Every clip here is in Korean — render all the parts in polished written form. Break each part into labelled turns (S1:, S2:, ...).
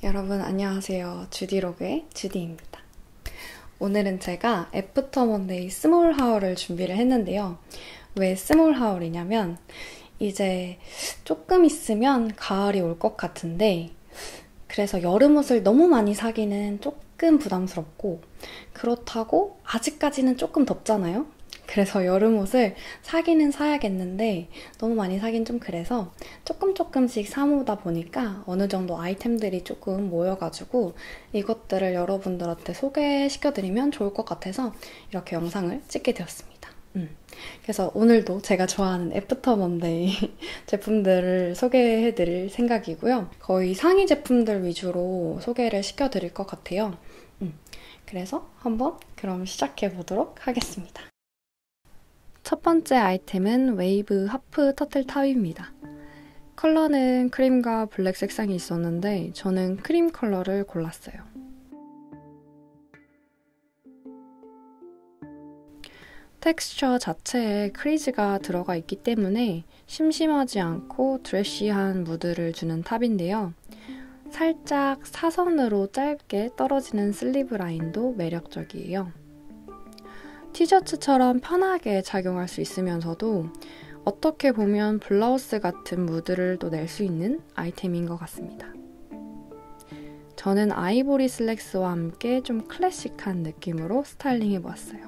S1: 여러분 안녕하세요. 주디로그의 주디입니다. 오늘은 제가 애프터 먼데이 스몰 하울을 준비를 했는데요. 왜 스몰 하울이냐면 이제 조금 있으면 가을이 올 것 같은데 그래서 여름 옷을 너무 많이 사기는 조금 부담스럽고 그렇다고 아직까지는 조금 덥잖아요. 그래서 여름 옷을 사기는 사야겠는데 너무 많이 사긴 좀 그래서 조금씩 사모으다 보니까 어느 정도 아이템들이 조금 모여가지고 이것들을 여러분들한테 소개시켜드리면 좋을 것 같아서 이렇게 영상을 찍게 되었습니다. 그래서 오늘도 제가 좋아하는 애프터 먼데이 제품들을 소개해드릴 생각이고요. 거의 상위 제품들 위주로 소개를 시켜드릴 것 같아요. 그래서 한번 그럼 시작해보도록 하겠습니다. 첫 번째 아이템은 웨이브 하프 터틀 탑입니다. 컬러는 크림과 블랙 색상이 있었는데 저는 크림 컬러를 골랐어요. 텍스처 자체에 크리즈가 들어가 있기 때문에 심심하지 않고 드레시한 무드를 주는 탑인데요. 살짝 사선으로 짧게 떨어지는 슬리브 라인도 매력적이에요. 티셔츠처럼 편하게 착용할 수 있으면서도 어떻게 보면 블라우스 같은 무드를 또 낼 수 있는 아이템인 것 같습니다. 저는 아이보리 슬랙스와 함께 좀 클래식한 느낌으로 스타일링해보았어요.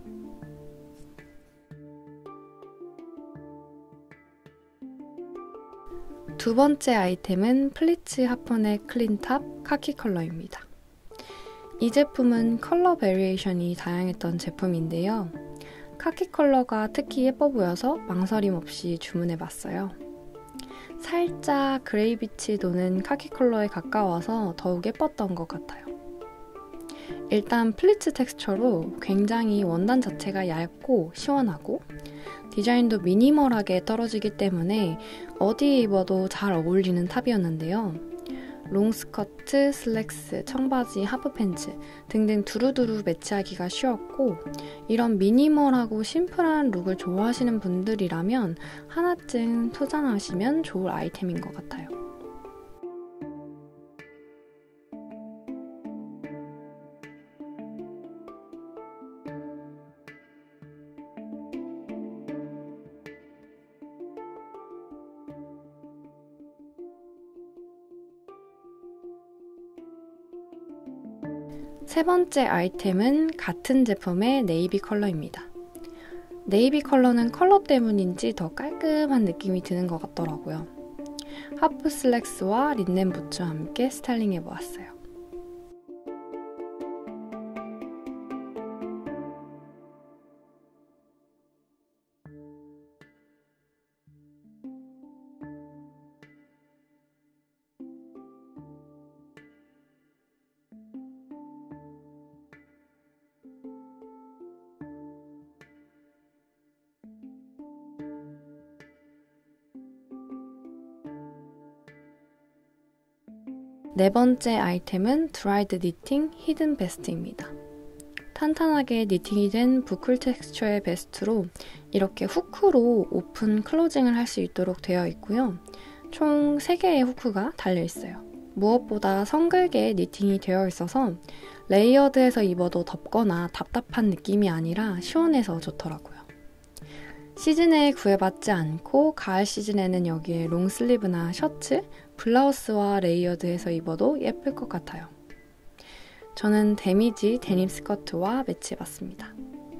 S1: 두 번째 아이템은 플리츠 하프넥 클린탑 카키 컬러입니다. 이 제품은 컬러 베리에이션이 다양했던 제품인데요. 카키 컬러가 특히 예뻐 보여서 망설임 없이 주문해봤어요. 살짝 그레이빛이 도는 카키 컬러에 가까워서 더욱 예뻤던 것 같아요. 일단 플리츠 텍스처로 굉장히 원단 자체가 얇고 시원하고 디자인도 미니멀하게 떨어지기 때문에 어디에 입어도 잘 어울리는 탑이었는데요. 롱스커트, 슬랙스, 청바지, 하프팬츠 등등 두루두루 매치하기가 쉬웠고 이런 미니멀하고 심플한 룩을 좋아하시는 분들이라면 하나쯤 소장하시면 좋을 아이템인 것 같아요. 세 번째 아이템은 같은 제품의 네이비 컬러입니다. 네이비 컬러는 컬러 때문인지 더 깔끔한 느낌이 드는 것 같더라고요. 하프 슬랙스와 린넨 부츠와 함께 스타일링해보았어요. 네 번째 아이템은 드라이드 니팅 히든 베스트입니다. 탄탄하게 니팅이 된 부클 텍스처의 베스트로 이렇게 후크로 오픈 클로징을 할 수 있도록 되어 있고요. 총 3개의 후크가 달려있어요. 무엇보다 성글게 니팅이 되어 있어서 레이어드해서 입어도 덥거나 답답한 느낌이 아니라 시원해서 좋더라고요. 시즌에 구애받지 않고 가을 시즌에는 여기에 롱슬리브나 셔츠, 블라우스와 레이어드해서 입어도 예쁠 것 같아요. 저는 데미지 데님 스커트와 매치해봤습니다.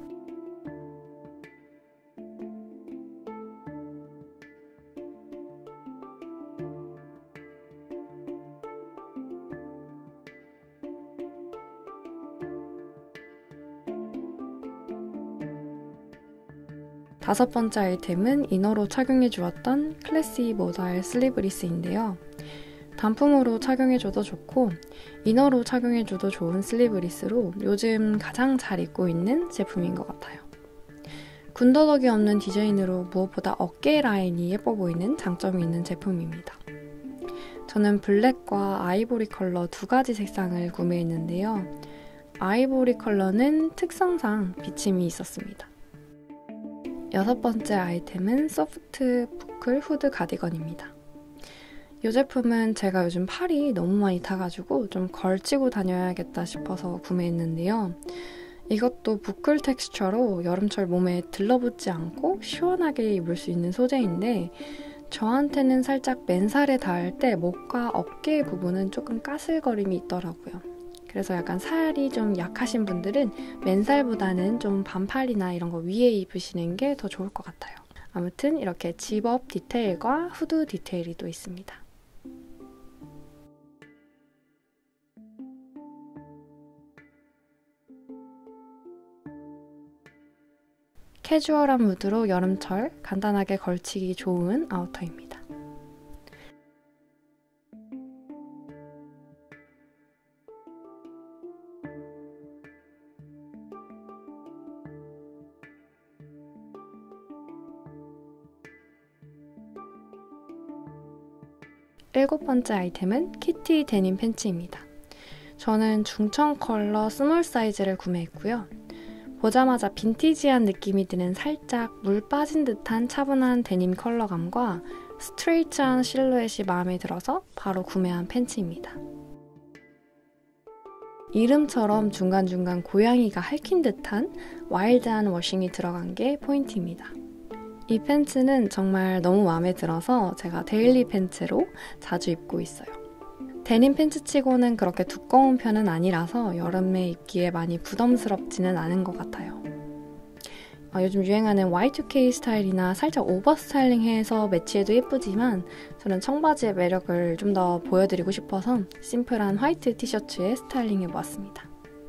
S1: 다섯 번째 아이템은 이너로 착용해 주었던 클래시 모달 슬리브리스인데요. 단품으로 착용해줘도 좋고 이너로 착용해줘도 좋은 슬리브리스로 요즘 가장 잘 입고 있는 제품인 것 같아요. 군더더기 없는 디자인으로 무엇보다 어깨 라인이 예뻐 보이는 장점이 있는 제품입니다. 저는 블랙과 아이보리 컬러 두 가지 색상을 구매했는데요. 아이보리 컬러는 특성상 비침이 있었습니다. 여섯 번째 아이템은 소프트 부클 후드 가디건입니다. 이 제품은 제가 요즘 팔이 너무 많이 타가지고 좀 걸치고 다녀야겠다 싶어서 구매했는데요. 이것도 부클 텍스처로 여름철 몸에 들러붙지 않고 시원하게 입을 수 있는 소재인데 저한테는 살짝 맨살에 닿을 때 목과 어깨 부분은 조금 까슬거림이 있더라고요. 그래서 약간 살이 좀 약하신 분들은 맨살보다는 좀 반팔이나 이런 거 위에 입으시는 게 더 좋을 것 같아요. 아무튼 이렇게 집업 디테일과 후드 디테일이 또 있습니다. 캐주얼한 무드로 여름철 간단하게 걸치기 좋은 아우터입니다. 일곱 번째 아이템은 키티 데님 팬츠입니다. 저는 중청 컬러 스몰 사이즈를 구매했고요. 보자마자 빈티지한 느낌이 드는 살짝 물 빠진 듯한 차분한 데님 컬러감과 스트레이트한 실루엣이 마음에 들어서 바로 구매한 팬츠입니다. 이름처럼 중간중간 고양이가 핥힌 듯한 와일드한 워싱이 들어간 게 포인트입니다. 이 팬츠는 정말 너무 마음에 들어서 제가 데일리 팬츠로 자주 입고 있어요. 데님 팬츠치고는 그렇게 두꺼운 편은 아니라서 여름에 입기에 많이 부담스럽지는 않은 것 같아요. 요즘 유행하는 Y2K 스타일이나 살짝 오버 스타일링해서 매치해도 예쁘지만 저는 청바지의 매력을 좀 더 보여드리고 싶어서 심플한 화이트 티셔츠에 스타일링해보았습니다.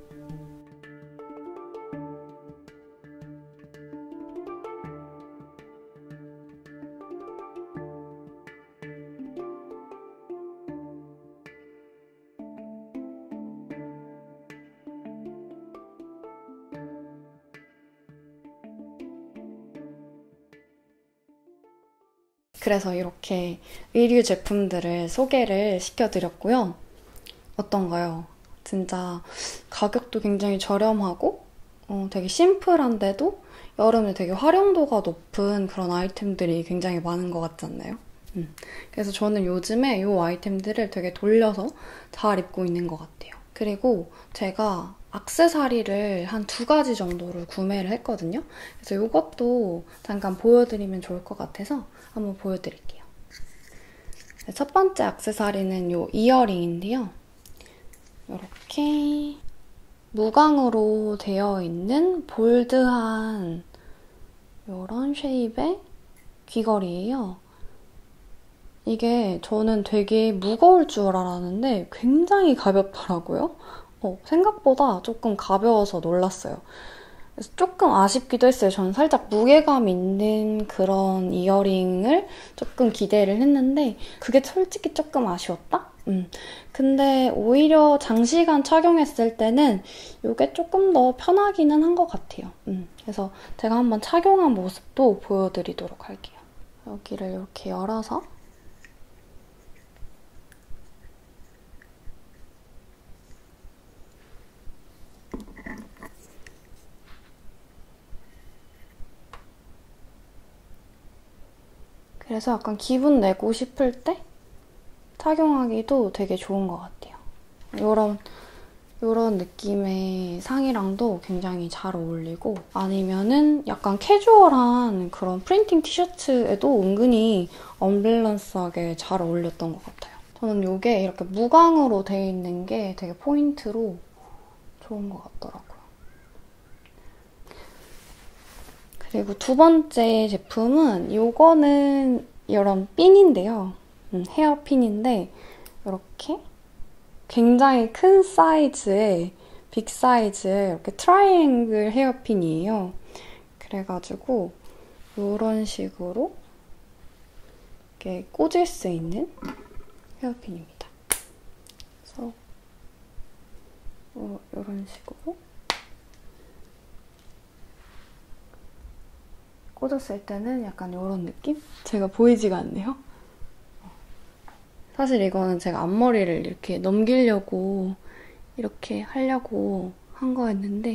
S1: 그래서 이렇게 의류 제품들을 소개를 시켜드렸고요. 어떤가요? 진짜 가격도 굉장히 저렴하고 되게 심플한데도 여름에 되게 활용도가 높은 그런 아이템들이 굉장히 많은 것 같지 않나요? 그래서 저는 요즘에 이 아이템들을 되게 돌려서 잘 입고 있는 것 같아요. 그리고 제가 액세서리를 한 2가지 정도를 구매를 했거든요. 그래서 이것도 잠깐 보여드리면 좋을 것 같아서 한번 보여드릴게요. 첫 번째 액세서리는 이 이어링인데요. 이렇게 무광으로 되어 있는 볼드한 이런 쉐입의 귀걸이에요. 이게 저는 되게 무거울 줄 알았는데 굉장히 가볍더라고요. 생각보다 조금 가벼워서 놀랐어요. 그래서 조금 아쉽기도 했어요. 저는 살짝 무게감 있는 그런 이어링을 조금 기대를 했는데 그게 솔직히 조금 아쉬웠다? 근데 오히려 장시간 착용했을 때는 이게 조금 더 편하기는 한 것 같아요. 그래서 제가 한번 착용한 모습도 보여드리도록 할게요. 여기를 이렇게 열어서 그래서 약간 기분 내고 싶을 때 착용하기도 되게 좋은 것 같아요. 이런 느낌의 상의랑도 굉장히 잘 어울리고 아니면은 약간 캐주얼한 그런 프린팅 티셔츠에도 은근히 언밸런스하게 잘 어울렸던 것 같아요. 저는 이게 이렇게 무광으로 되어 있는 게 되게 포인트로 좋은 것 같더라고요. 그리고 두 번째 제품은 이거는 이런 핀인데요. 헤어핀인데 이렇게 굉장히 큰 사이즈의 빅 사이즈의 이렇게 트라이앵글 헤어핀이에요. 그래가지고 이런 식으로 이렇게 꽂을 수 있는 헤어핀입니다. 그래서 이런 식으로 꽂았을 때는 약간 이런 느낌? 제가 보이지가 않네요. 사실 이거는 제가 앞머리를 이렇게 넘기려고 이렇게 하려고 한 거였는데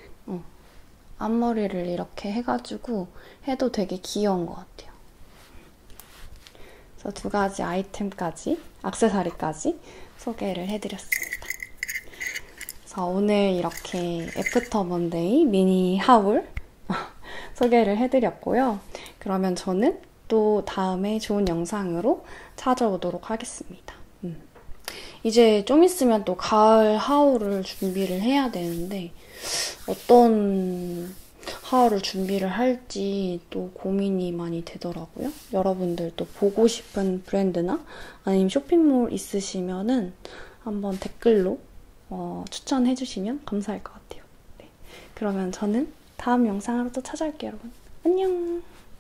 S1: 앞머리를 이렇게 해가지고 해도 되게 귀여운 것 같아요. 그래서 두 가지 아이템까지, 액세서리까지 소개를 해드렸습니다. 그래서 오늘 이렇게 애프터 먼데이 미니 하울 소개를 해드렸고요. 그러면 저는 또 다음에 좋은 영상으로 찾아오도록 하겠습니다. 이제 좀 있으면 또 가을 하울을 준비를 해야 되는데 어떤 하울을 준비를 할지 또 고민이 많이 되더라고요. 여러분들 또 보고 싶은 브랜드나 아니면 쇼핑몰 있으시면은 한번 댓글로 추천해주시면 감사할 것 같아요. 네. 그러면 저는 다음 영상으로 또 찾아올게요, 여러분. 안녕!